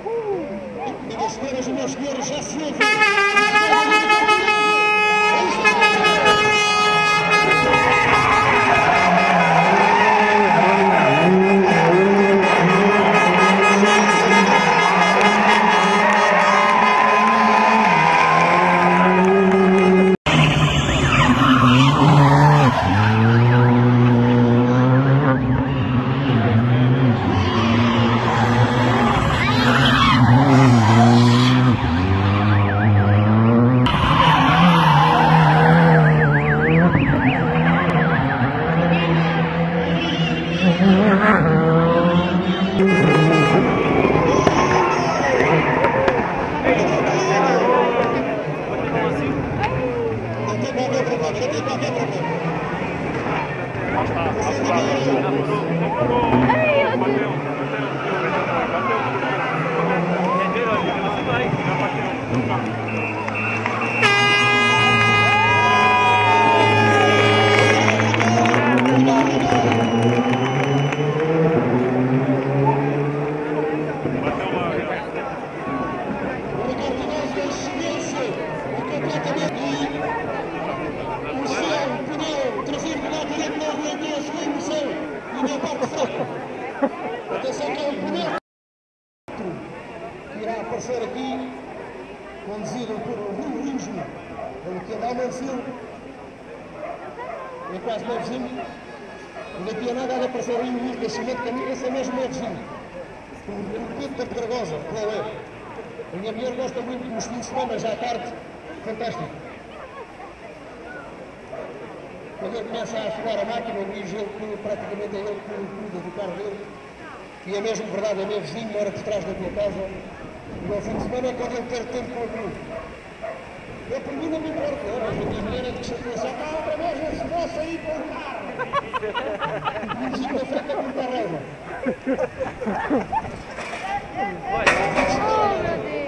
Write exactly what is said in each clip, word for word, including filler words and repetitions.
Minhas senhoras e meus senhores, já se ouve. Atenção que é o primeiro que irá aparecer aqui, conduzido por Rui Rijo, pelo que anda ao meu filho, é quase meu vizinho, e daqui a nada há de aparecer aí o Lucas Cimento, que a mim esse é mesmo meu vizinho, o Pedro da Pedragosa, qual é? A minha mulher gosta muito nos fins de semana, já à tarde, fantástico. Quando ele começa a afinar a máquina, diz ele que praticamente é ele que cuida do carro dele. E é mesmo verdade, é meu vizinho, mora por trás da minha casa. E ao fim de semana é quando ele ter tempo com aquilo. Eu por mim não me importa, mas a minha mulher é que se pensa, ah, outra vez esse moço aí com o carro. E o vizinho da frente é muito raiva. Oh, meu Deus!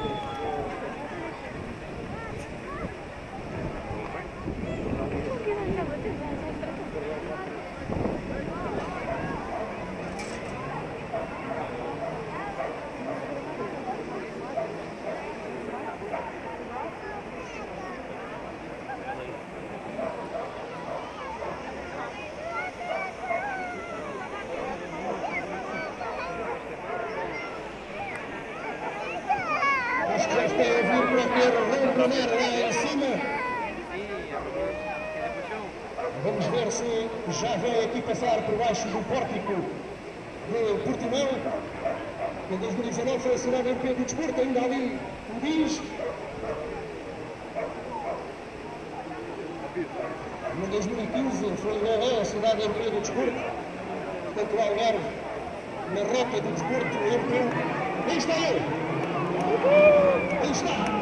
Vamos ver se já vem aqui passar por baixo do pórtico de Portimão, que em dois mil e dezanove foi a cidade europeia do desporto, ainda ali o diz. Em dois mil e quinze foi a cidade europeia do desporto, portanto o Algarve na rota do desporto europeu. Aí está ele! Aí está!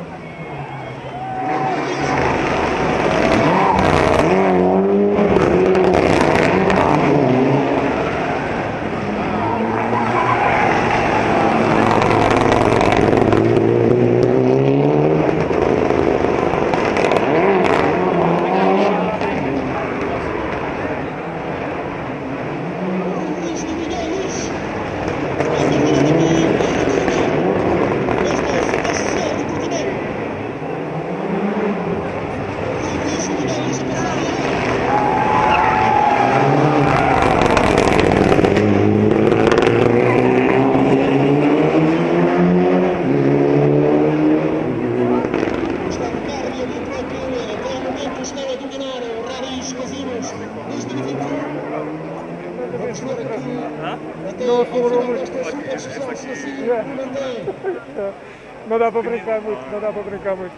Não dá para brincar muito, não dá para brincar muito.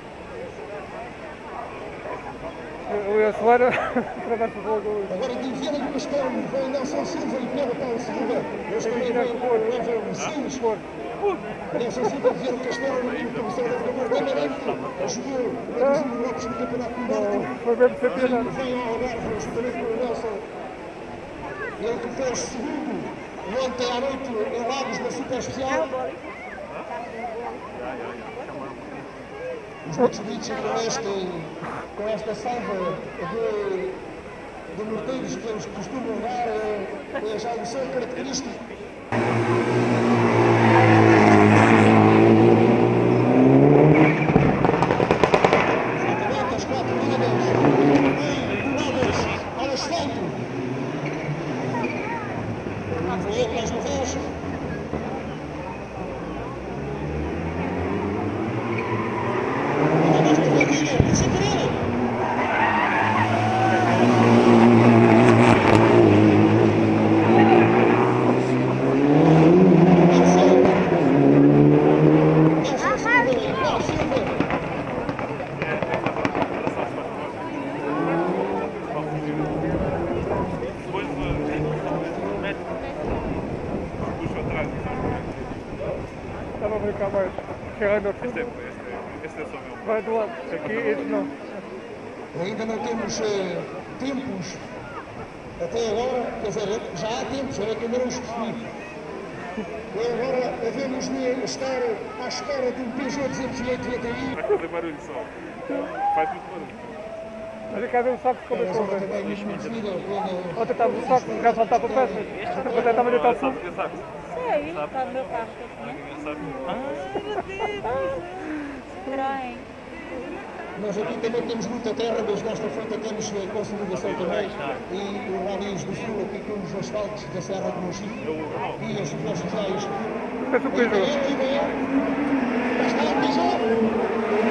O acelera para dar para o gol. Agora de Viana do Castelo, vem Nelson Silva e Pedro Paulo Silva. Eles também levam o Sims. Nelson Silva de Viana do Castelo, o professor da Câmara da Amarante, ajudou o Brasil Lopes no Campeonato do Norte. Foi mesmo sem pena. Vem ao Algarve, juntamente com o Nelson. Ele que fez segundo ontem à noite em Lagos na Super Especial. Os Mitsubishi com, este, com esta salva de, de morteiros que eles costumam dar, é já o seu característico. direito. Vou eu mais uma vez. Mais uma voltinha, sem querer. Estava a brincar mais. Chegando ao fundo. Este é, este é, este é só meu. Vai do lado. Aqui, este não. Ainda não temos uh, tempos, até agora, quer dizer, já há tempos, é que ainda não os percebi. E agora havemos-me estar à espera de um Peugeot duzentos e oito V T I. Vai fazer barulho só. Faz muito barulho. Mas cá vem um saco como é Mas que ontem eu também nos conhecido, quando... Ontem estava no saco, já faltar para peças. Depois estava a deitar o fundo. Quem sabe? Sei, está no meu carro aqui. Quem sabe? Ai, meu Deus! Estranho. Nós aqui também temos muita terra, mas nesta feita temos uh, consolidação também. E o Ranis do Sul, aqui com os asfaltos da Serra do Monchique. E as florestas lá e isto. Pensa o Ainda Peugeot. eu, ainda eu. Mas está o Peugeot.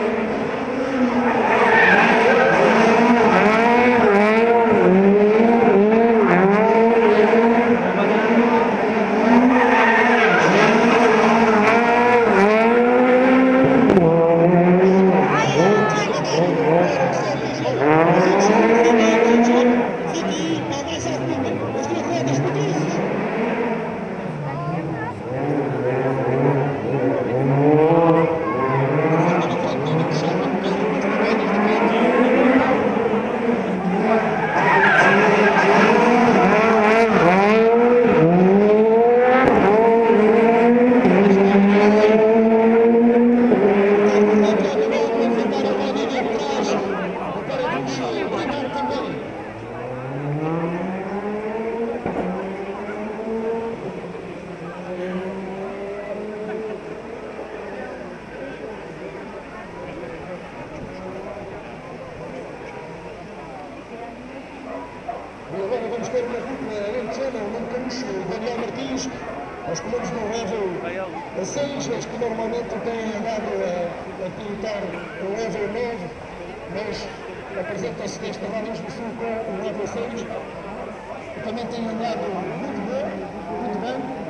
E agora vamos ter uma dupla alentejana, o Nuno Camucho e o Daniel Martins. Os comandos não levam a seis, os que normalmente têm andado a, a pilotar o level nove, mas apresentam-se desta Ranis do Sul com o level seis. E também têm andado muito bem, muito bem.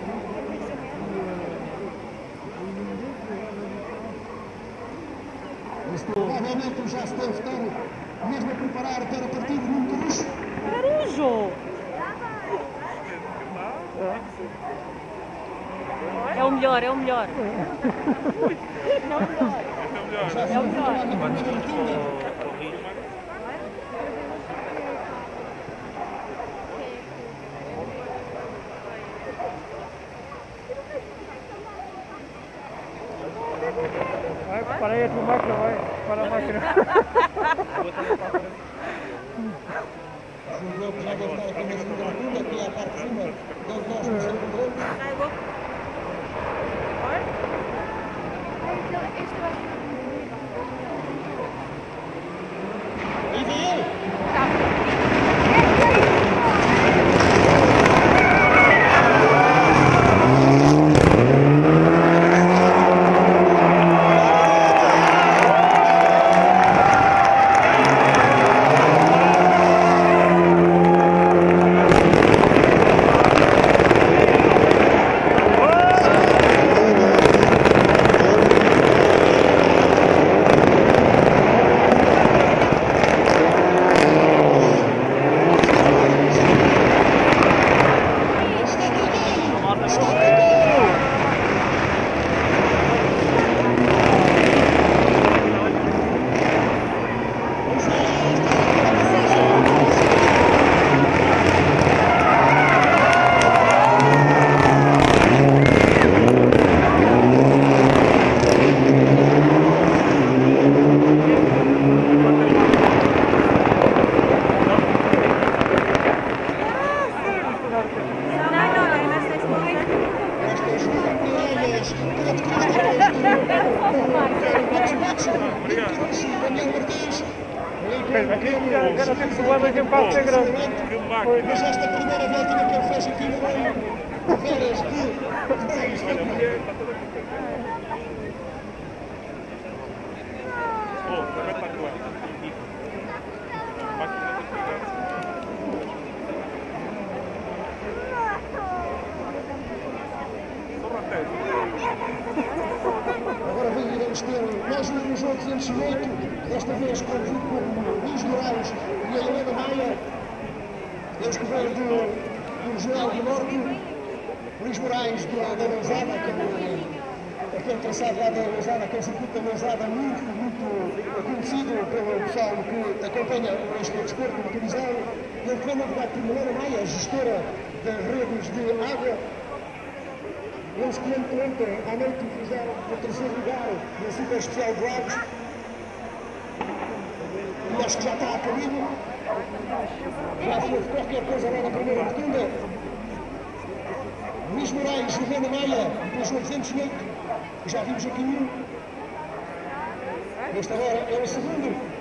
Isso provavelmente já se deve estar mesmo a preparar para a partida do Nuno Camucho. Carujo! É o melhor, é o melhor. É o melhor. É o melhor. Vai, para aí a tua máquina, vai. Para a máquina. O jogo já deve estar aqui na segunda rotunda, aqui é a parte de cima, de onde nós nos encontramos. E vem ele! Que máquina. Mas esta primeira volta que ele fez aqui no meio, veras de dois. Olha, a mulher está toda contente. Oh, também está claro. A máquina está cuidado. Agora iremos ter mais um jogo duzentos e oito, desta vez conduzido por Luís Moraes e a Helena Maia. Eles que vêm do, do Regional do Norte. Luís Moraes da, da Lousada, aquele, aquele traçado lá da Lousada, aquele circuito da Lousada muito, muito conhecido pelo pessoal que acompanha este desporto na televisão. Ele foi navegado por Helena Maia, gestora das redes de água. Eles que ontem à noite fizeram o terceiro lugar no Super Especial de Lagos. E acho que já está a caminho. Já se houve qualquer coisa lá na primeira rotunda. Luís Moraes e Helena Maia, depois no duzentos e oito, já vimos aqui um. Este agora é o segundo.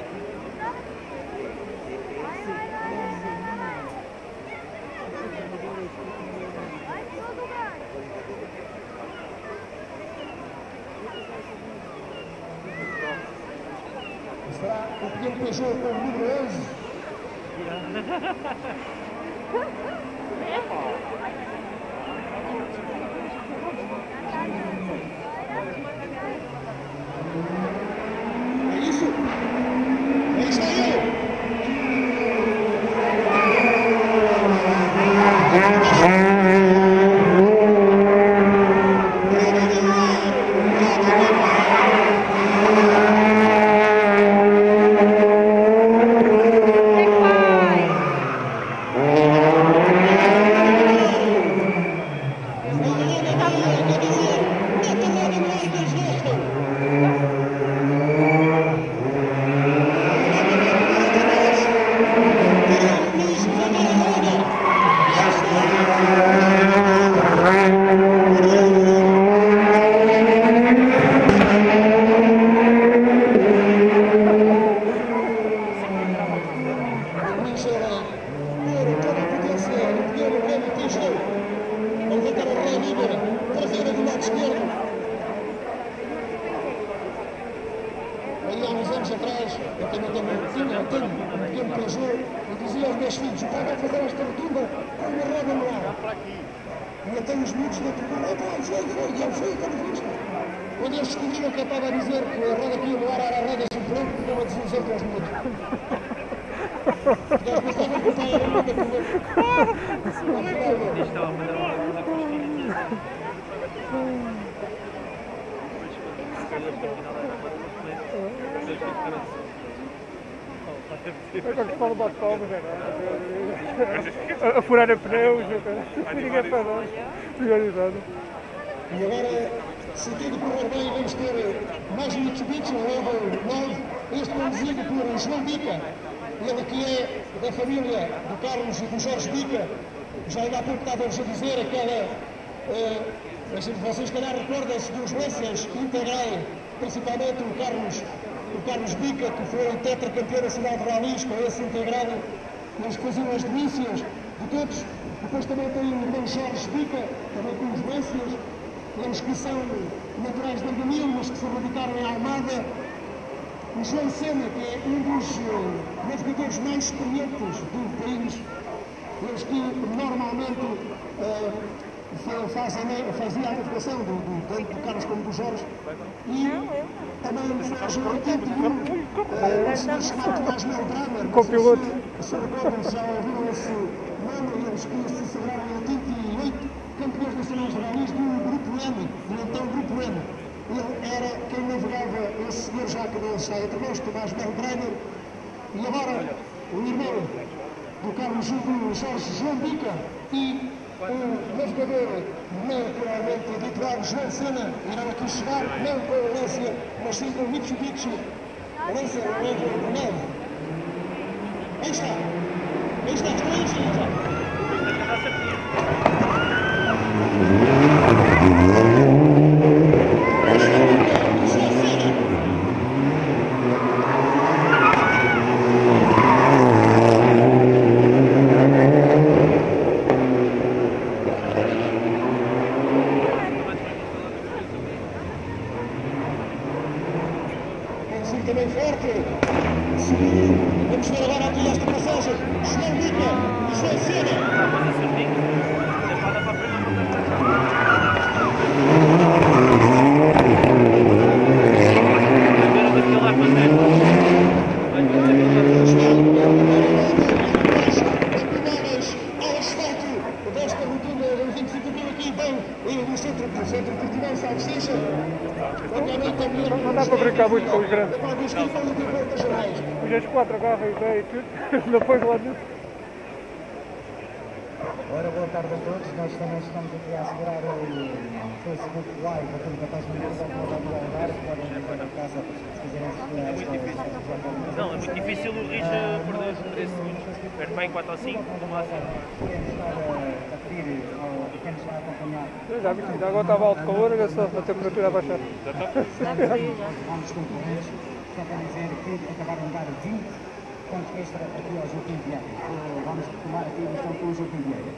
Será o pequeno Peugeot com o número onze? É isso? É isso aí! Quando eles descobriram que eu estava a dizer que a roda que ia voar era a roda suplente, deu uma desilusão para os miúdos. Eles pensavam que o pai era muito a Estava a mandar uma coisa com os filhos. É como se fala de palmas, a furar a pneus, ninguém faz nada. Organizado. E agora, se tudo correr bem, vamos ter mais um Mitsubishi, o Level nove, este conduzido por João Bica, ele que é da família do Carlos e do Jorge Bica. Já ainda há pouco estávamos a dizer aquela, uh, vocês se calhar recordam-se dos Lécias Integral, principalmente o Carlos, o Carlos Bica, que foi tetracampeão nacional de ralis com esse Integral, eles faziam as delícias de todos. Depois também tem o irmão Jorge Bica, também com os Lécias, eles que são naturais de Argamil, mas que se radicaram em Almada. O João Sena, que é um dos uh, navegadores mais experientes do país, eles que normalmente uh, fazem, fazia a navegação do, do, tanto do Carlos como do Jorge. E também faz o oitenta e um, o senhor chamado Tomás Meldramer. Com o piloto. O senhor Gomes já ouviram esse nome, eles que se celebraram em oitenta e oito, campeões nacionais de ralis do Grupo M, do então Grupo M. Ele era quem navegava, esse senhor já que não está entre nós, Tomás Meldramer. E agora, o irmão do Carlos do Jorge João Bica e o navegador naturalmente habituado João Sena irão aqui chegar, não com a Lécia, mas sim com o Mitsubishi Lécia Level nove. Aí está, aí está, estão aí, já. centro, do centro Portugal, sabe, Seixas? Não dá para brincar muito com os grandes. Epá, diz que falam de voltas gerais. Os as quatro agarram e daí tudo, depois lá dentro. Ora, boa tarde a todos. Nós também estamos aqui a assegurar o Facebook Live, aquilo que a página do Facebook não vai lugar, podem vir para casa se quiserem assistir a esta. Não, é muito difícil o Rich perder três segundos. Perde bem quatro ou cinco, no máximo. Queremos estar a pedir ao quem nos está a acompanhar. Já vi que agora estava alto calor, agora só a temperatura a baixar. Vamos concorrentes, só para dizer que acabaram de dar vinte pontos extra aqui ao Joaquim Vieira. Vamos retomar aqui a questão com o Joaquim Vieira.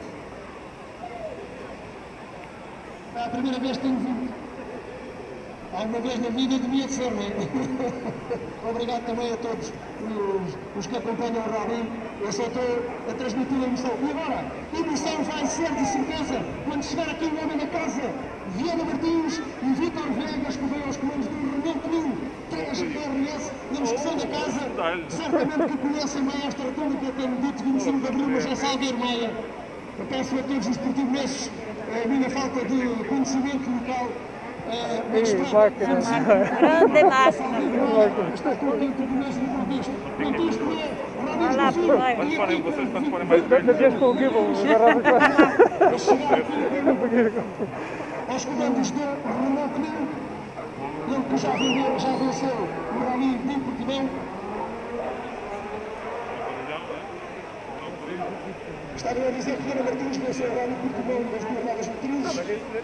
É a primeira vez que tenho vindo. Alguma vez na vida devia ser, não é? Obrigado também a todos os, os que acompanham o Robin. Eu só estou a transmitir a emoção. E agora, a emoção vai ser de certeza quando chegar aqui o homem da casa, Viana Martins e Vítor Vegas, que vem aos comandos do Renato Mil, três R S, não esqueçam da casa, certamente que conhecem bem esta república, tenho dito vinte e cinco de abril, mas é Salgueiro Maia. Eu peço a todos os portugueses a minha falta de conhecimento local. Ih, máquinas. Grande máquina. Estou contente com o mesmo contexto. Pronto, isto é Vai lá, vai. Quando forem, vocês quando forem mais Mas velhos, vias com o Gibble, agarrava quase. a chegar aos comandos do Renato Mil, ele que já venceu, já venceu o Rally de Portimão. Estavam a dizer que Viana Martins venceu o Rally de Portimão das duas novas motrizes.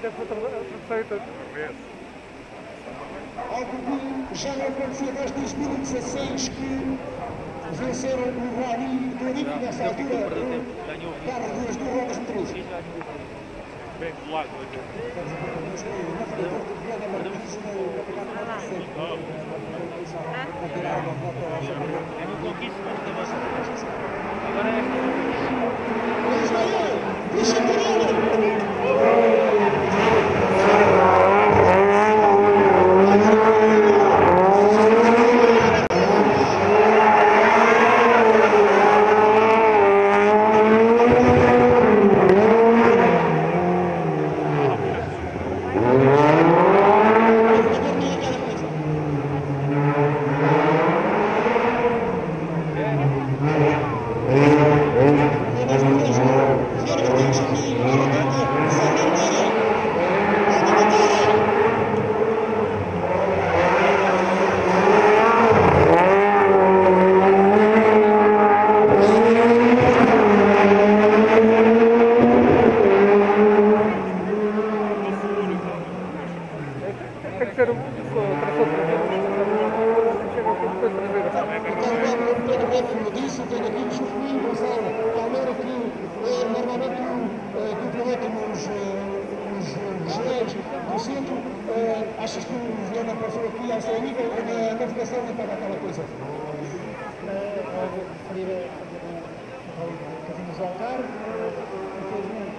Algo que já não acontecia desde dois mil e dezasseis, que venceram o Rally do Olimpo nessa altura, o carro das duas novas motrizes. bem do lado. É no conquista, mas agora é. Achas que o Viana passou aqui ao seu nível na navegação e para aquela coisa? Vou referir ao Casinhos do Algarve, infelizmente,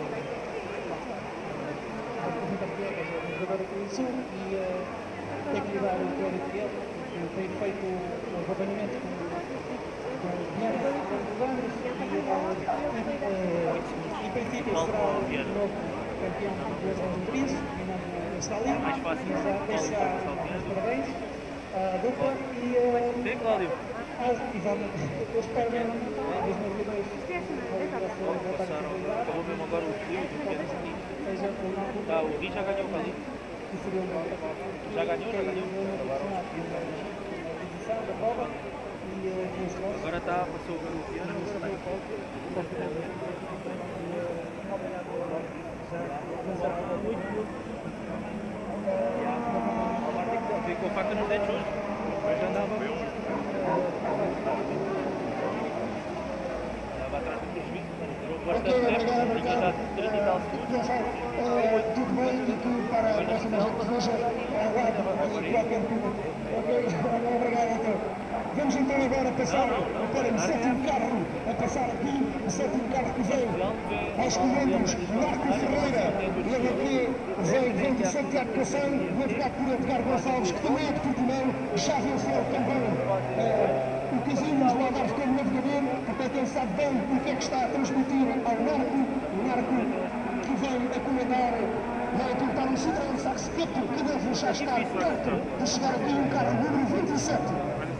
a representante é um jogador aqui do Sul e tem que lhe dar o crédito dele, que tem feito o acompanhamento com o Viana, com os Andres e, em princípio, será o novo campeão português de motriz. Está ali, mais fácil. já deixar os parabéns à dupla e Sim, Cláudio. e vamos, eu espero mesmo em dois mil e dois Passaram. Eu vou ver agora o frio do que aqui. seja o nome Tá, o Gui já ganhou ali. que seria o nome Já ganhou, já ganhou. na edição da prova e os nossos Agora tá, passou o Viana, não sei o qual. Ficou faca no dente hoje. Mas já andava. Estava atrás do prejuízo. Durou bastante tempo. Tinha já trinta e tal segundos. Tudo bem e que para a próxima veja aguardo e coloquem tudo. Ok, obrigado então. Vamos então agora passar para o sétimo carro, a passar aqui, o sétimo carro que vem aos comandos Marco Ferreira, ele aqui vem, vem de Santiago Cassano, liderado por Edgar Gonçalves, que também é de Portimão, já venceu também uh, o Casinhos do Algarve como navegador, portanto ele sabe bem o que é que está a transmitir ao Marco, o Marco que vem a comandar, vai tentar para um Citroën Saxo Quatro, que deve já estar perto de chegar aqui um carro número vinte e sete.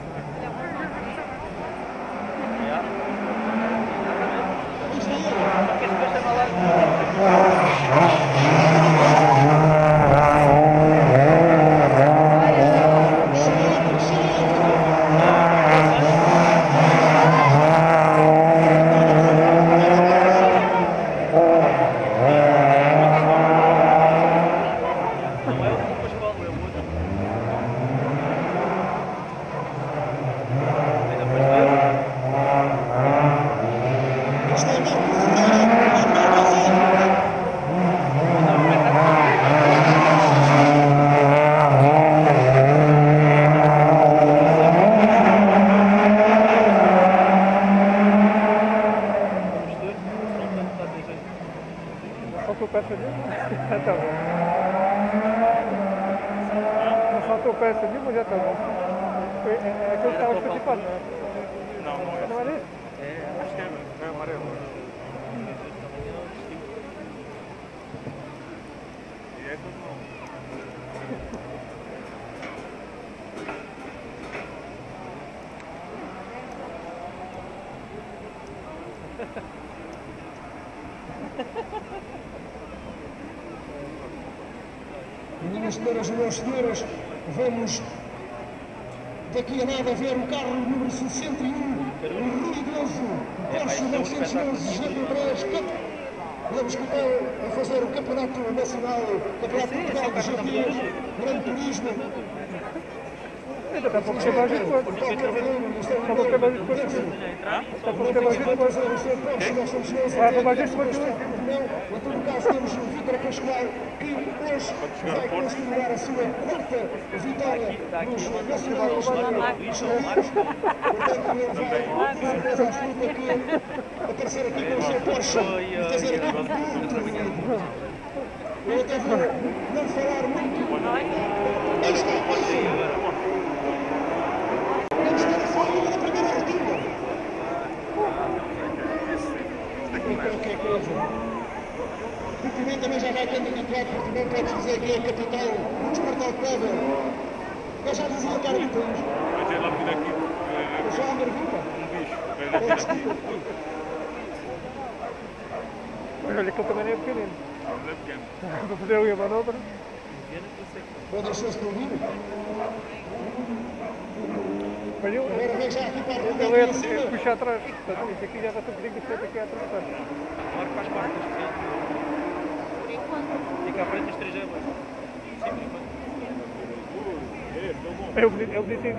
Faltou peça ali? Tá bom. Não faltou peça ali, mas já tá bom. É, é aquele carro especificado, não é? Não, não é. Não é ali? Acho que é, é amarelo. E é tudo não. Minhas senhoras e meus senhores, vamos daqui a nada ver o carro número sessenta e um, o ruidoso Porsche novecentos e onze G T três Cup. Vamos a fazer o Campeonato Nacional, Campeonato Portugal de G T, Grande Turismo. Ainda está pouco tempo a gente pode. Está pouco tempo a gente pode. Está pouco tempo a gente pode. Vai para a gente pode. Em todo caso, temos o Vítor Pascoal, que hoje vai conseguir a sua quarta vitória nos nacionais chilenos. Portanto, ele vai, com certeza absoluta, que aparecer aqui com o seu Porsche e fazer aqui muito bonito. Eu até vou não falar muito. Aí está, olha. Vamos ter a saída da primeira rotina. Qualquer coisa. Portimão também já vai tendo habituado, Portimão pode dizer que é a capital do desporto automóvel. Eu já dizia que era muito isso. Mas é lá por aqui. Eu já ando a vida. Um bicho. Olha que ele também é pequenino. É pequeno. Para fazer ali a manobra. Ou deixou-se de ouvir. Mas eu, Agora vem já aqui para a ele rua é, aqui em cima. é puxar atrás. Portanto, isso aqui já vai ser um bocadinho diferente aqui atrás. Agora faz parte deste vídeo. Fica à frente das três gemas. Sim, por enquanto. É o bonito, é o bonitinho.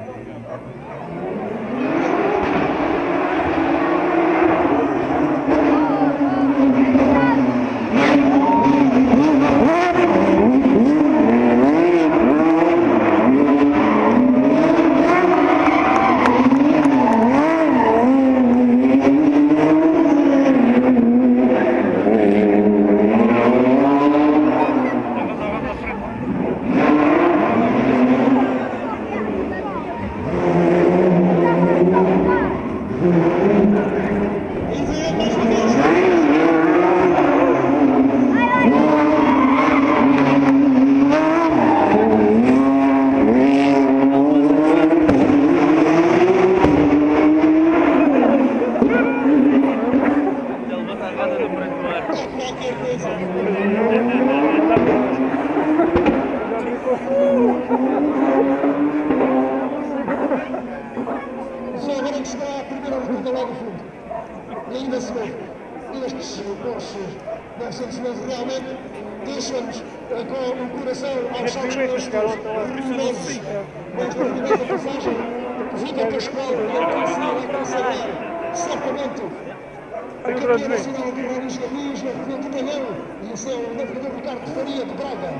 Só agora que está a primeira rotina lá do fundo. E ainda se vê. Estes Porsches novecentos e onze realmente deixam-nos com o coração aos saltos nestes rumosos. Mas no final da passagem, Vítor Pascoal ele conseguirá conservar certamente a campeã nacional de Rallys Gamis, na Região do Manhão, e o seu navegador Ricardo Faria de Braga.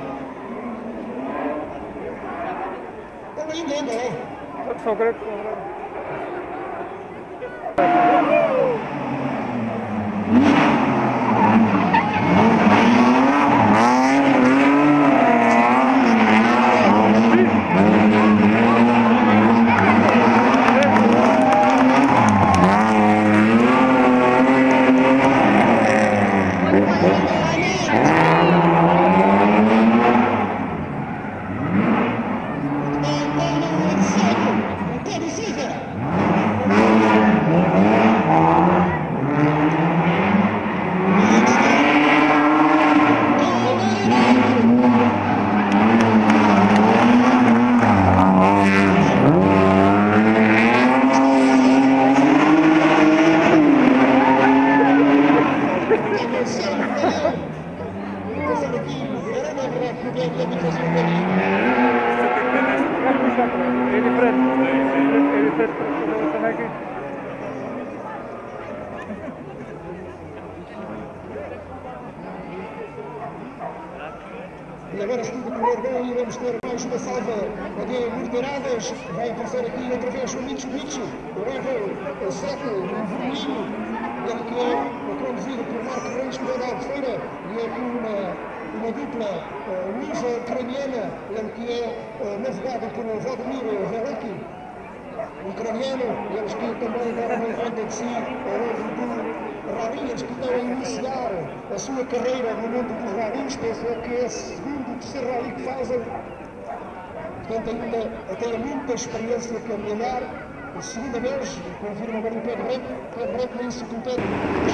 Ele ainda anda, é? Só creio que são Marcelo Valeu. Passando aqui, era na verdade que o Belo também faz um caminho. Vai puxar para ele. Ele frente. Ele frente para também aqui. E agora estudo com o Orgão e vamos ter mais uma salva de moderadas. Vai aparecer aqui outra vez o Mitsubishi, o Evo sete, o Vermelho, ele que é conduzido por Marco Reis de Albufeira, e é aqui uma, uma dupla uh, lusa ucraniana, ele que é uh, navegado por Vladimir Velecki, ucraniano, eles que também deram em conta de si ao longo do Rallyes, que estão a iniciar a sua carreira no mundo dos rallies, penso que é o segundo ou terceiro rally que fazem. Portanto, ainda têm muita experiência a caminhar. A segunda vez, confirma agora o Pedro Branco, Pedro Branco na enciclopédia.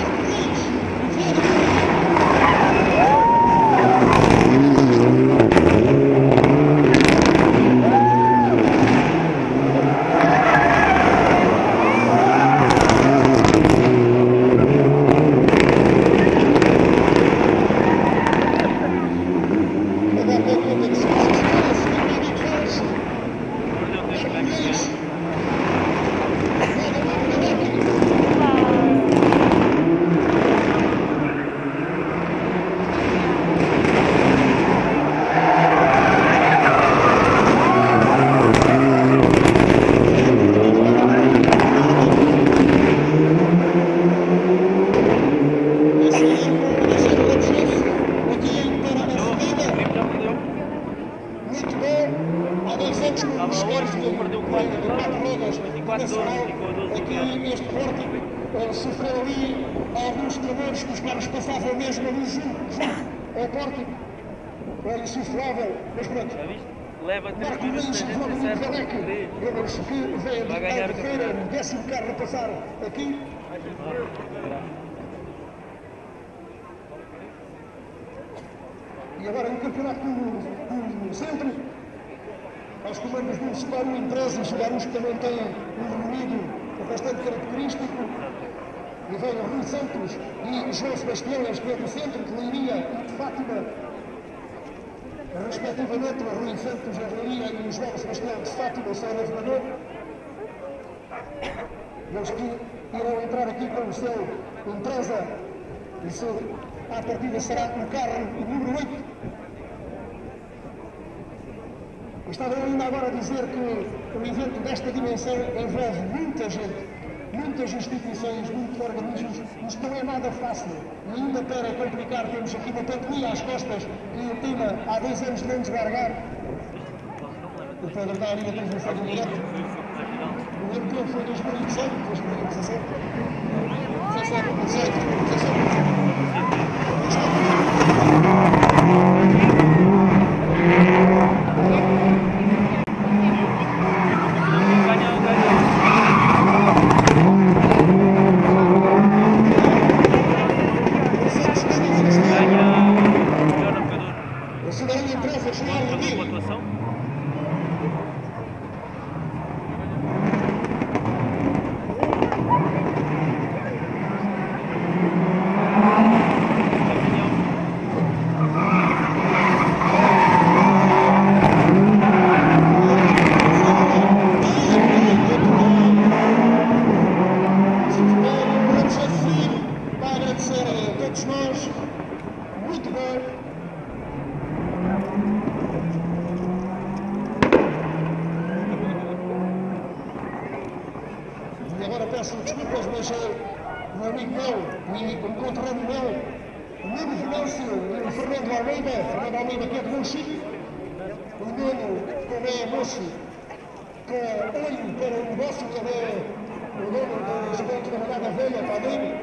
Aqui este pórtico sofreu ali alguns tremores que os carros passavam mesmo ali junto, junto ao pórtico. Era insuflável, mas pronto. Marco Luís, Vladimir Velecki, eles que vêm de Albufeira, o décimo carro a passar aqui. E agora no campeonato do, do centro, aos comandos do Subaru Impreza, Subarus que também têm um reunido bastante característico, e vem o Rui Santos e João Sebastião, que é do centro, de Leiria e de Fátima, respectivamente, o Rui Santos de Leiria e o João Sebastião de Fátima, são navegador. Eles que irão entrar aqui com o seu Impreza, e se à partida será o carro número oito. Estava ainda agora a dizer que um evento desta dimensão envolve muita gente, muitas instituições, muitos organismos. Isto não é nada fácil. E ainda para complicar, temos aqui uma pandemia às costas que o tema há dois anos de não desgargar. O Pedro da Aria transmissão do direto. O último tempo foi dois mil e dezoito, dois mil e dezassete. dezassete, dezoito, dezassete. Peço desculpas, mas um amigo meu, um conterrâneo meu, o Nuno Venâncio e o Fernando Almeida, Fernando Almeida que é de Monchique, o Nuno, como é moço, com olho para o negócio, ele é o dono dos pontos da Malhada Velha, para a Demi,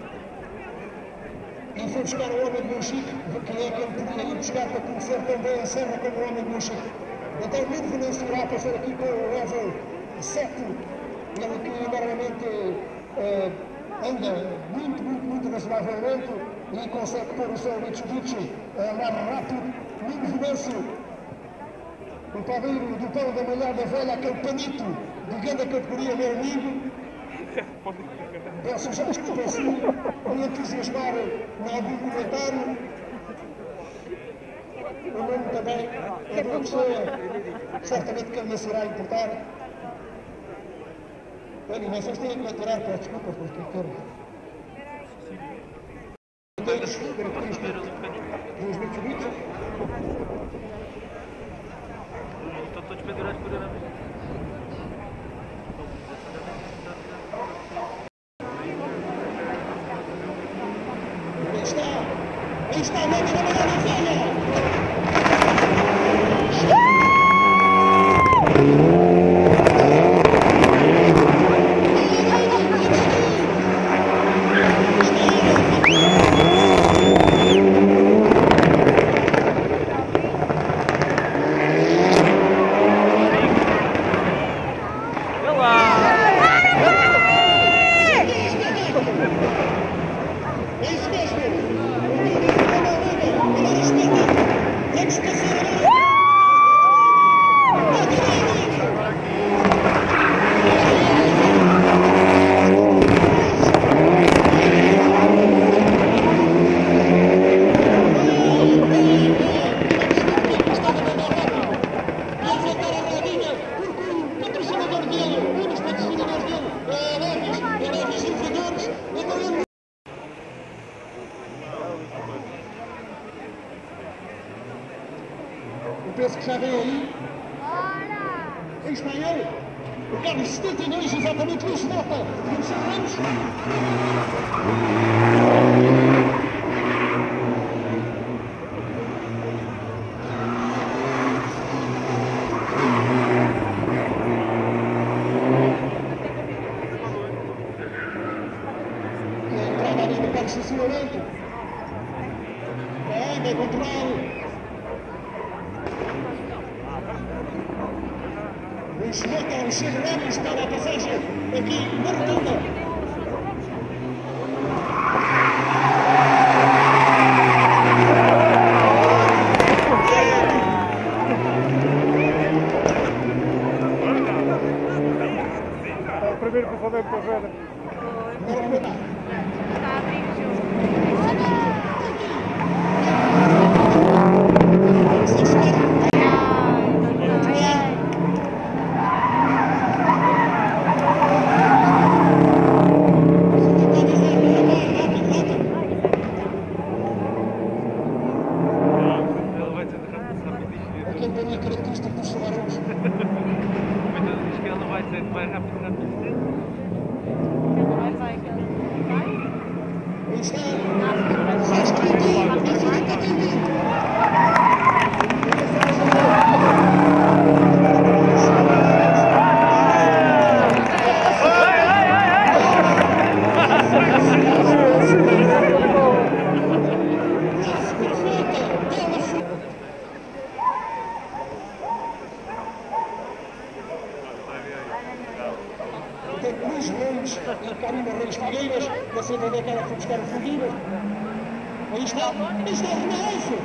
e foi buscar o homem de Monchique, que é quem podia ir buscar para conhecer também a serra como o homem de Monchique. Então o Nuno Venâncio irá passar aqui com o level sete, ele que normalmente uh, anda muito, muito, muito razoavelmente e consegue pôr o seu Mitsubishi uh, mais rápido. Nuno Venâncio, o padeiro do pão da Malhada Velha, aquele panito de grande categoria, meu amigo. Peço já desculpa assim, me entusiasmar em algum comentário. O nome também é de uma pessoa, certamente que a minha será importar. Olha, mas vocês têm que me aturar, peço desculpa, porque quero. Temos características dos Mitsubishi. Estão todos pendurados por uma vez. Aí está, aí está a nova da Madalena. Penso que já vem aí. Aí está ele. O Carlos setenta e dois, exatamente isso, nota. Vamos ser Ramos. A entrada ali no parque de estacionamento. É, bem controlado. O senhor o Chico Ramos para a passagem aqui na rotunda. É o primeiro cruzamento da Vera. Está a abrir o jogo. Quem tem a característica dos salários. Mas diz que ele não vai ser mais rápido, rápido. Vai, vai, vai. Aí está. Já está aqui. A Filipe Atendente. Luís Reis e Carina Reis Figueiras, na saída da cara foi buscar o Figueiras. Aí está, aí está o Renaldo.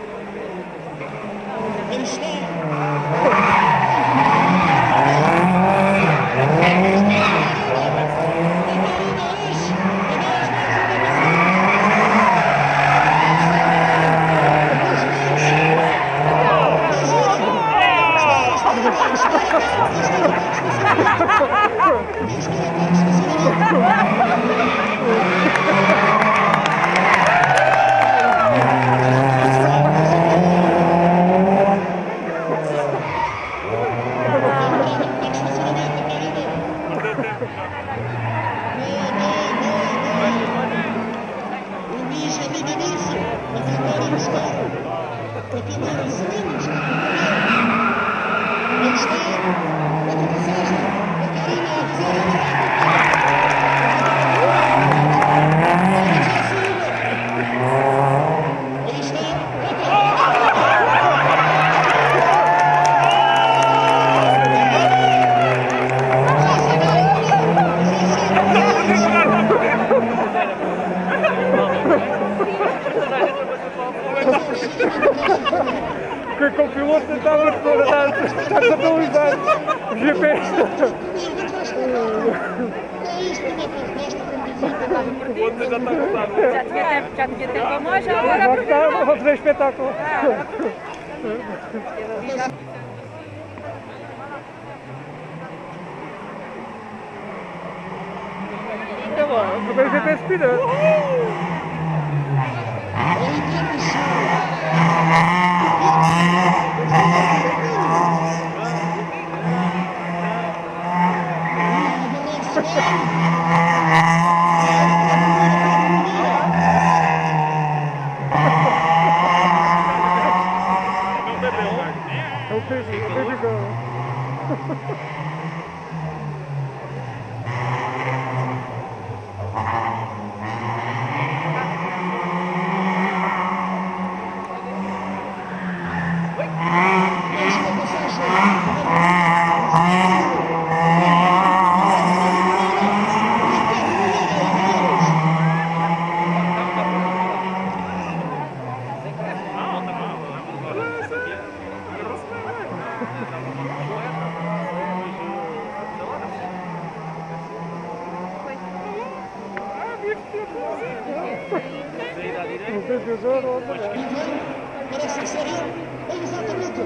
Aí está. Porque com o piloto tentava estar desatualizado. O G P S. É isto, uma proposta. O outro já está gostado. Já tinha tempo, já tinha tempo a mãe, já agora. Já está, vou fazer espetáculo. É bom, o primeiro jeito é speeder. Não bebeu, né? É o peixe, é o peixe igual. O peixe igual, o outro é. Parece que seria. É exatamente.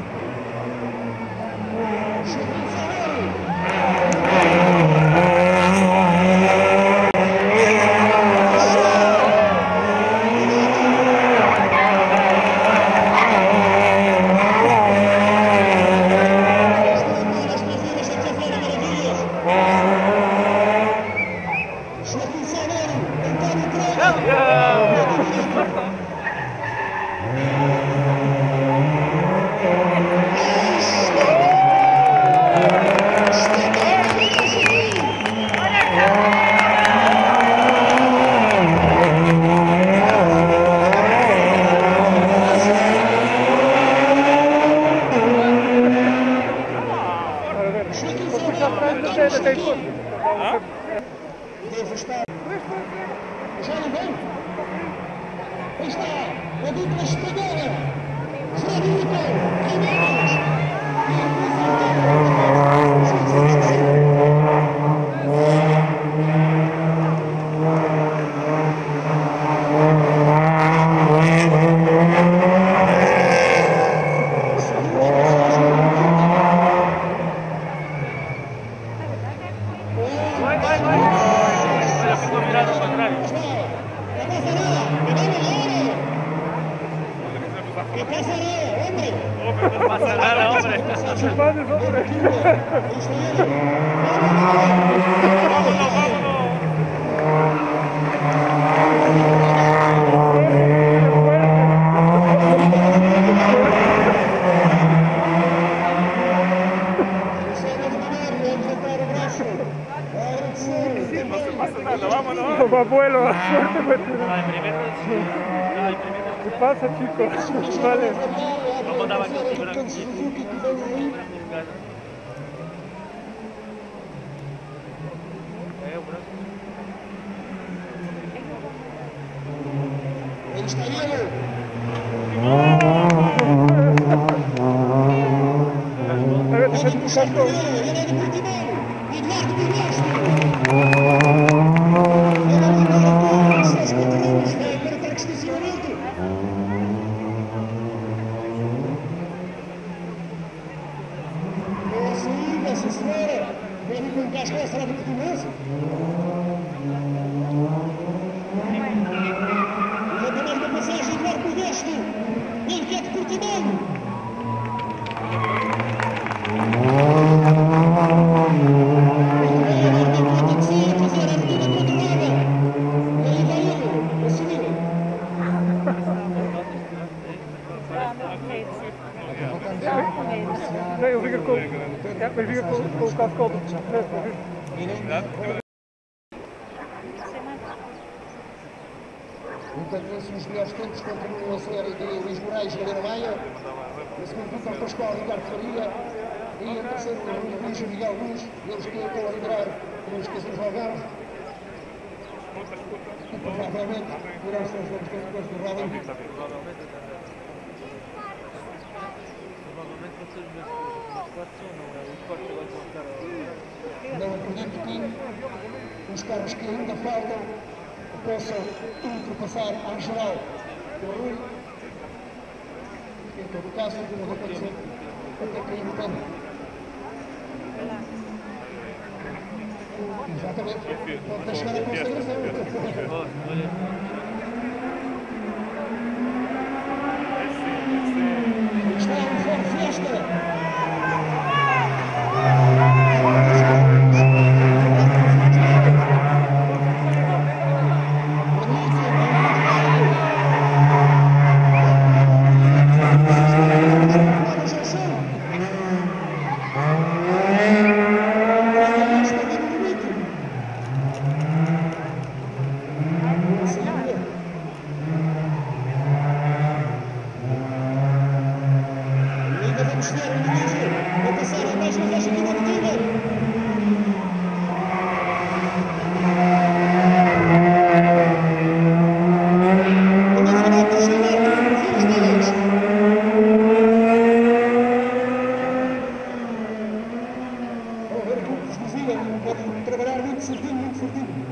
Vou puxar para trás, ainda tem força. Deve estar. Já não vem? Aí está a dupla espanhola. Frederico Jiménez. Vai, vai, vai. Olha, ficou virado ao contrário. Que pasará, hombre? Passará, hombre. Os padres vão por aqui. Vámonos, vámonos. No pasa nada, vámonos. Como abuelo, suerte, pues. Vai, primeiro. Vai, primeiro. ¿Qué pasa, chicos? Vale. Vamos dar aqui o branco. É o branco. Ele está ele. A ver, deixa de puxar todo. Ele é de Portimão. Eduardo Bilbasco. Ele é de Portimão. Seis continuamos para ataque de estacionamento. É assim, essa senhora. Vem com o casco a será de Portimonense. E a primeira passagem do Arco Deste. Ele que é de Portimão. Não, ele fica com, é, mas fica com, com o casco alto. Muitas vezes os melhores tempos continuam a ser de Luís Moraes e Helena Maia. Na segunda luta, Pascoal Ricardo Faria. E em terceiro, Luís e Miguel Luís. Eles que estão a liderar os Cassinos do Algarve. E provavelmente irão ser os nomes campeões do Rally. Provavelmente pode ser os meus mas quatro são, não é? Os quatro agora vão ficar a... Não acredito que os carros que ainda faltam possam ultrapassar à geral o Rui. Em todo caso, não vai acontecer até cair no campo. Exatamente. Pode chegar à consagração. Está um Ford Fiesta. Trabalhar muito certinho, muito certinho.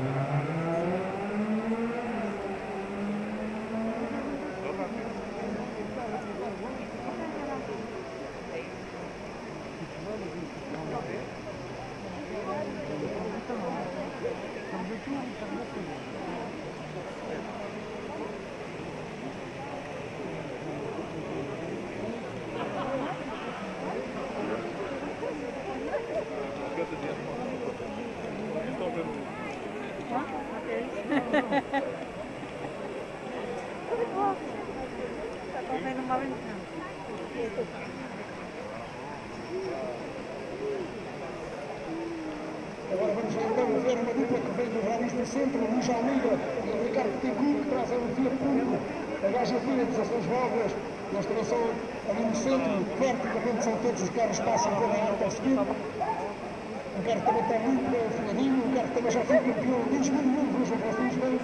Agora vamos então ver uma dupla que vem do Rallis do Centro, o Luís Almeida e o Ricardo Tigu, que trazem um Fiat Punto, a H G dezasseis válvulas. Eles também são ali no centro, praticamente são todos os carros que passam pela alta ao seguir. Um carro também está muito bem afinadinho, um carro também já foi campeão de dois mil e um, vejam para vocês bem.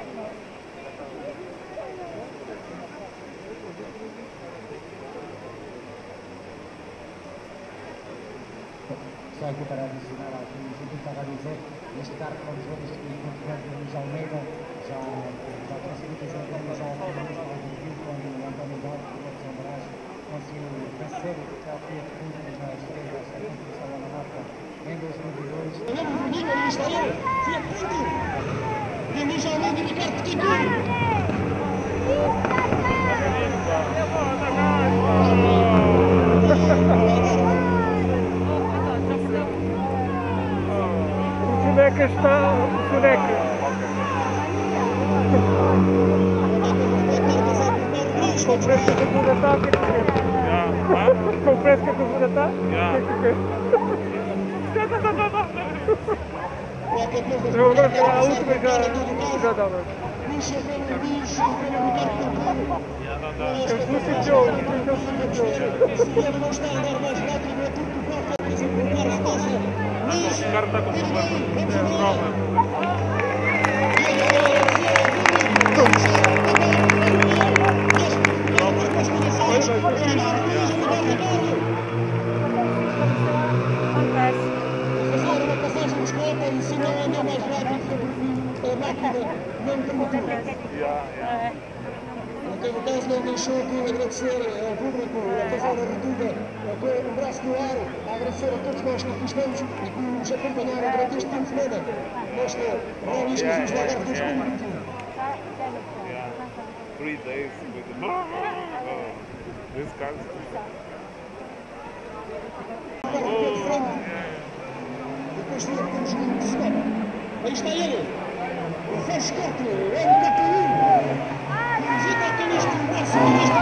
Só aqui para adicionar ao que o estava a dizer, este carro que vamos ver, este concorrente do Luís Almeida, já, já conseguiu dizer que ele já organizou algum vídeo quando o António Duarte, o Lopes Andrade, conseguiu vencer o Fiat Punto nas estrelas da competição da marca em dois mil e dois. Olhando o Rodrigo, ali está ele, Fiat Punto, e o Luís Almeida e o Ricardo Tigu. O Soneca está... O Soneca. Com fresca que a segunda está, o que é que quer? Com fresca que a segunda está, o que é que quer? Eu agora que era a última já... já dava. Eles não se deu, eles não se O cara está com problema. Fazer uma passagem de escola e se não andar mais rápido, a máquina não permitiu. Em todo caso, não deixou de agradecer ao público, a fazer a rotunda, com o braço no ar, a agradecer a todos nós que aqui estamos e que nos acompanharam durante este fim de semana nesta Rally Exclusivos da Algarve dois mil e vinte e um. Three days with the... Oh, this car is... Depois temos um de semana. Aí está ele, o Ford quatro, o M K um. Visita a Calixto, o braço Calixto.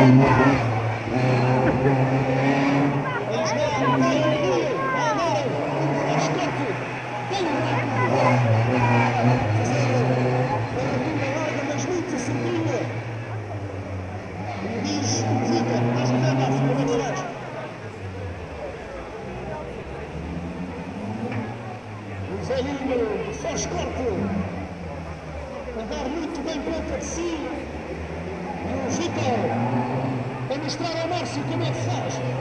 Aí está o Pai Rio, a andar, o Ford quatro, bem rápido. Fazer uma rotunda larga, mas muito certinha. E diz, visita, mais um tempo, a segunda atrás. O velhinho, o Ford quatro, andar muito bem contra de si. E o Vitor, a mostrar ao Márcio como é que faz.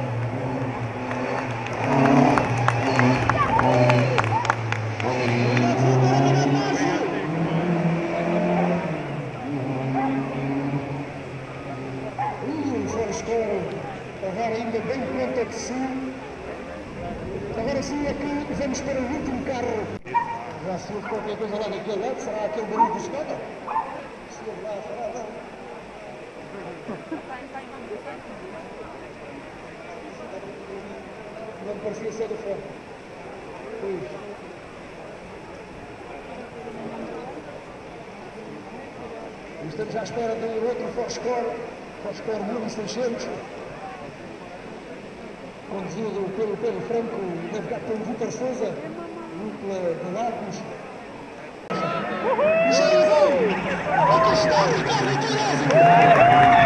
vinda bem pronta de si. Agora sim é que vamos para o último carro. Já se ouve qualquer coisa lá daquele lado, será aquele barulho de escada? Se ouve lá, será lá. Não me parecia ser do fora. Pois. Estamos à espera do outro Foscor, Foscor mil e seiscentos, conduzido pelo Pedro Franco, navegado pelo Vítor Souza, dupla de Lagos. Já levou! Aqui está o Ricardo Vitorioso!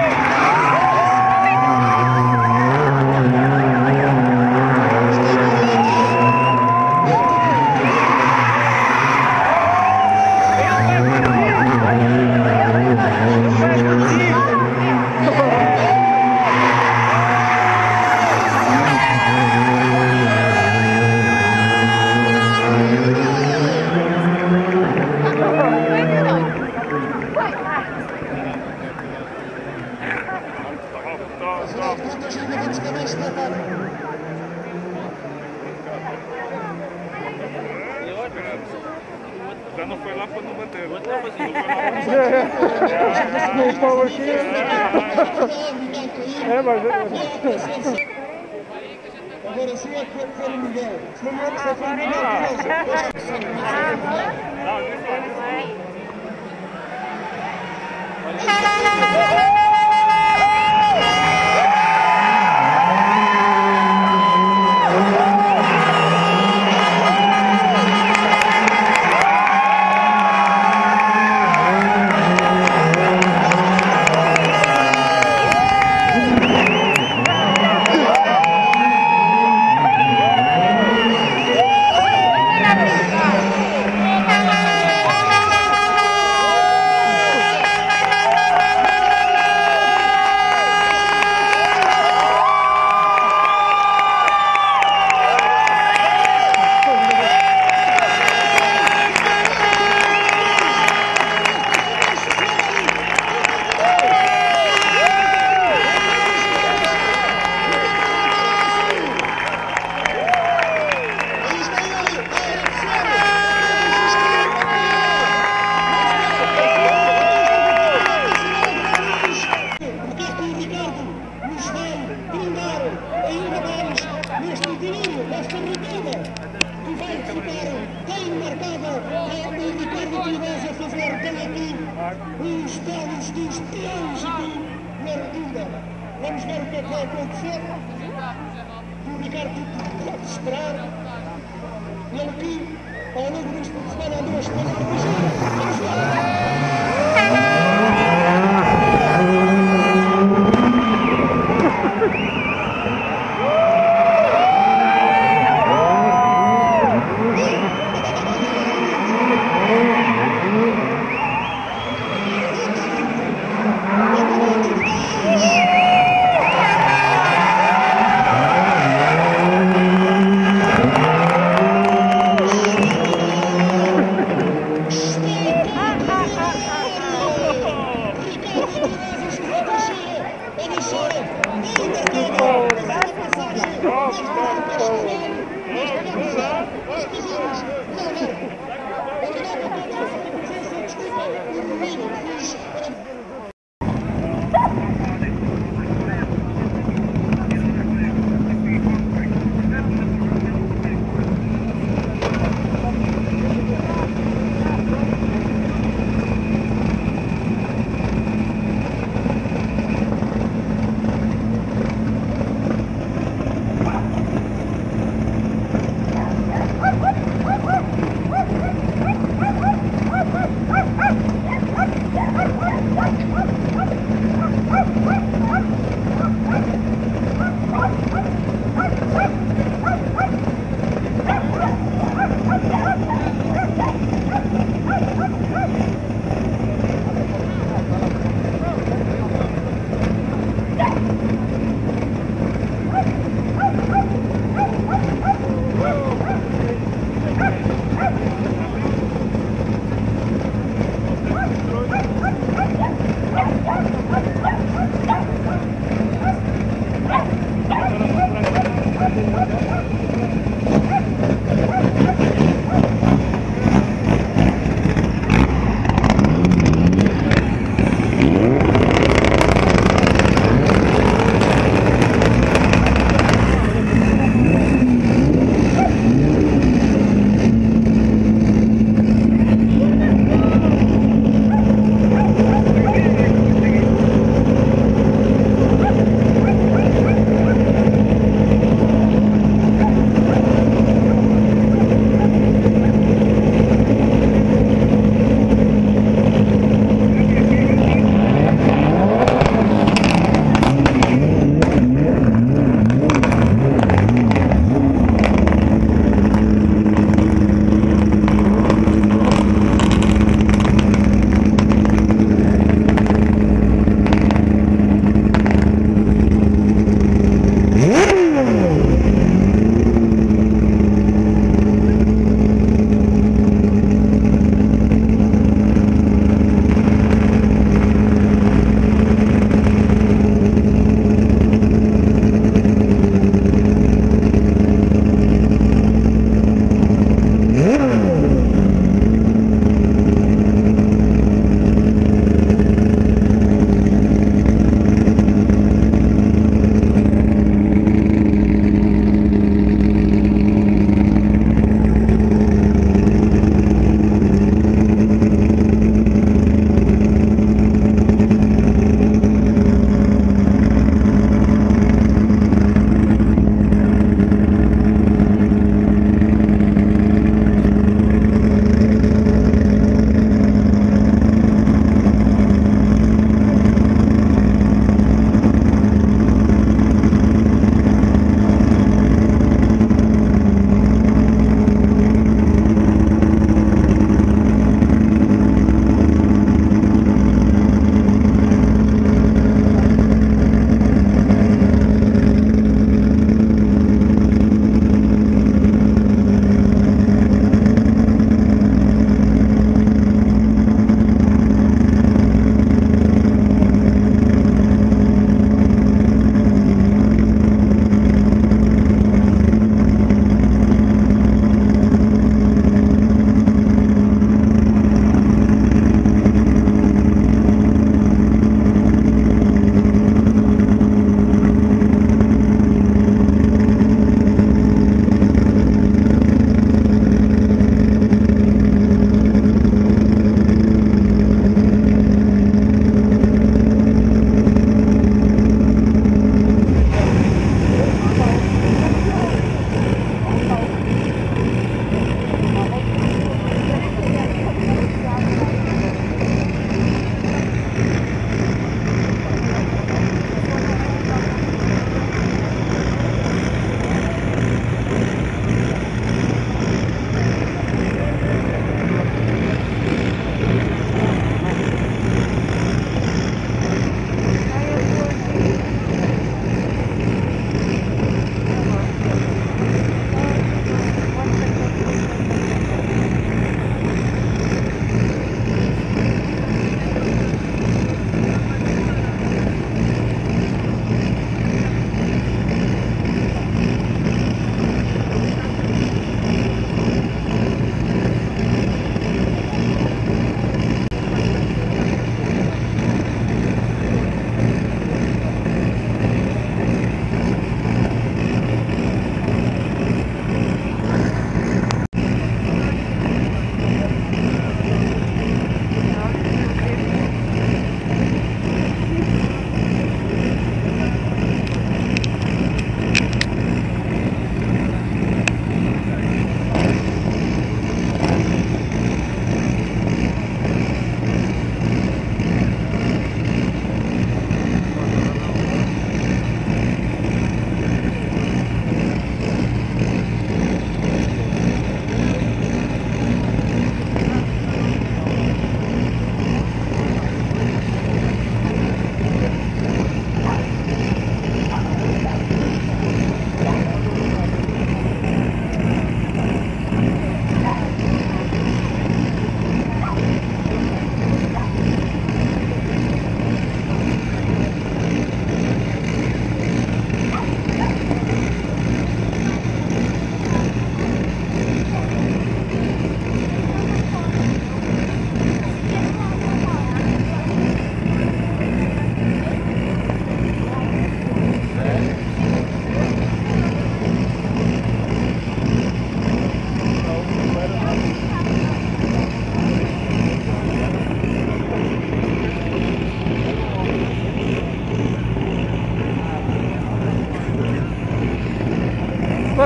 Já não foi lá para não bater. Não estava aqui. É, mas... Agora sim é que vai ser o Miguel. Se não é que só foi o Miguel. Os dados dos peões aqui na redunda. Vamos ver o que é que vai acontecer. O Ricardo pode esperar. Ele aqui, ao longo deste fim de semana, andou a escolher a vigília. Vamos ver.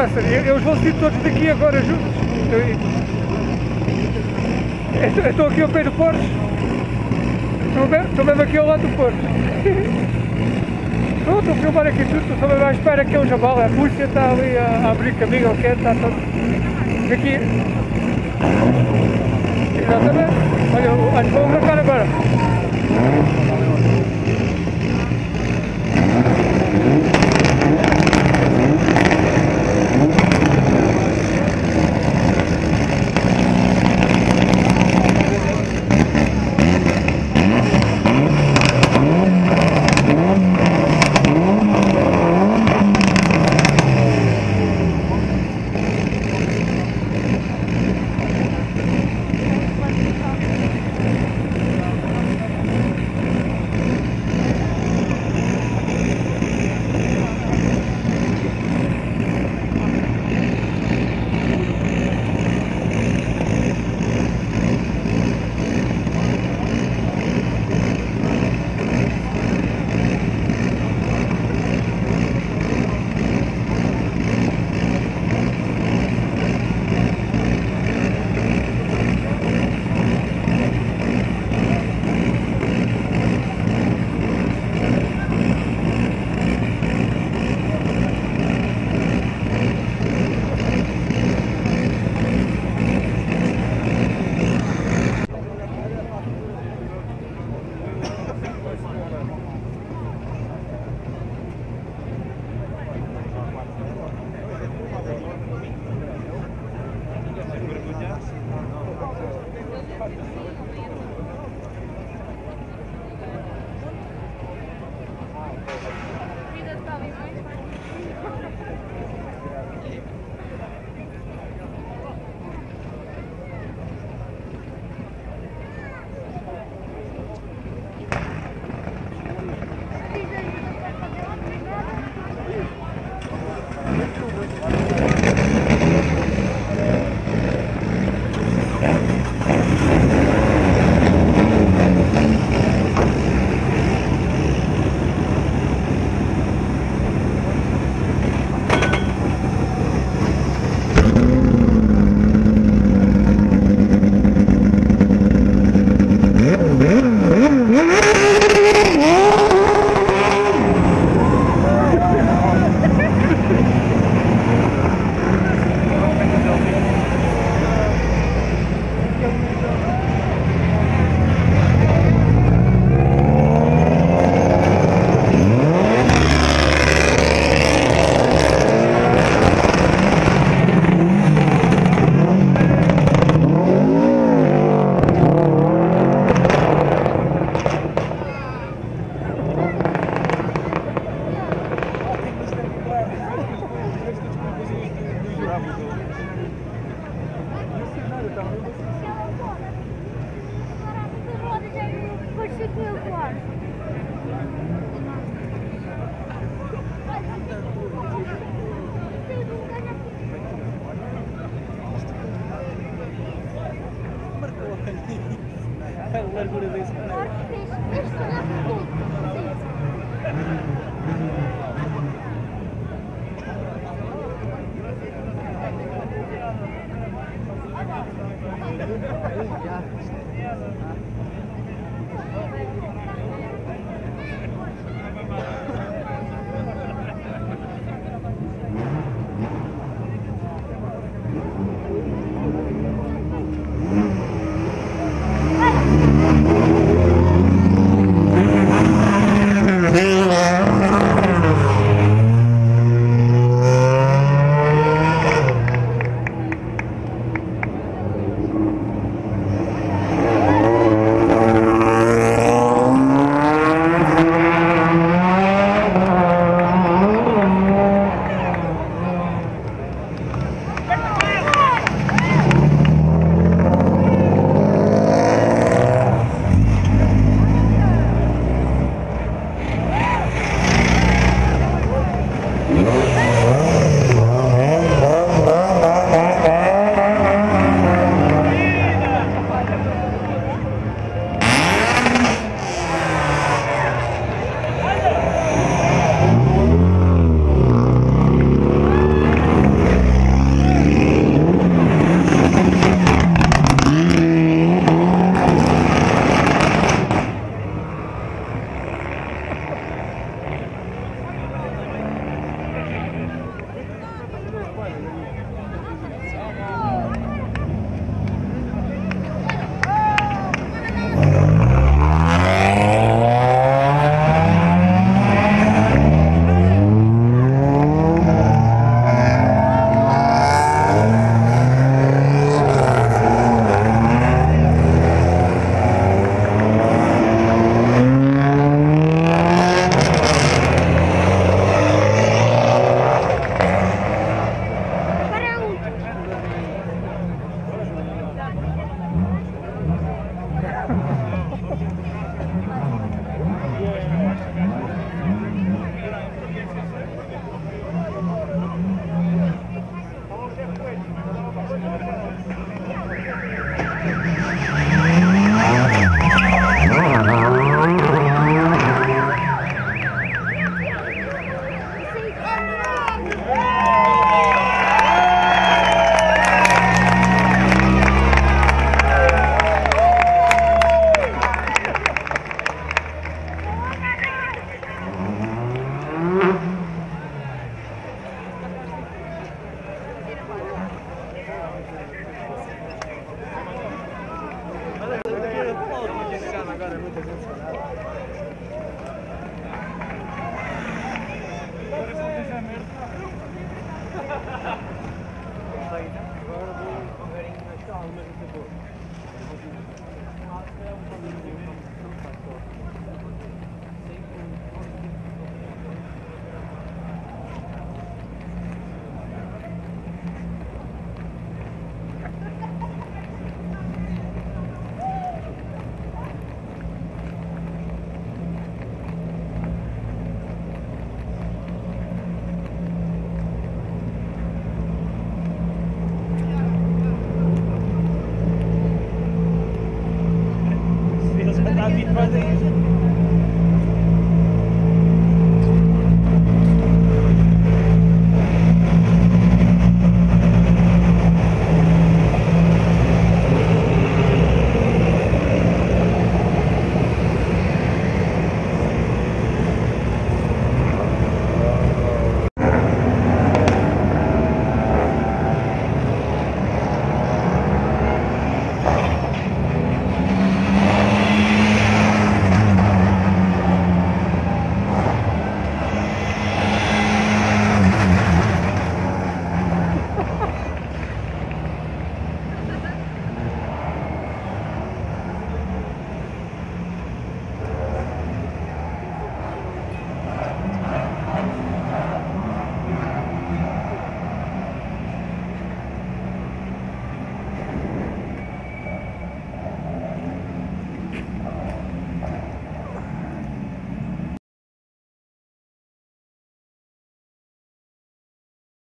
graça. Eles vão sair todos daqui agora juntos. Eu estou aqui ao pé do Porto. Estou mesmo aqui ao lado do Porto. Estou a filmar aqui tudo, estou mesmo à espera que é um jabal. A polícia está ali a, a abrir caminho, ou quer, está todo. Aqui. Exatamente. Olha, acho que vou marcar agora. A largura desse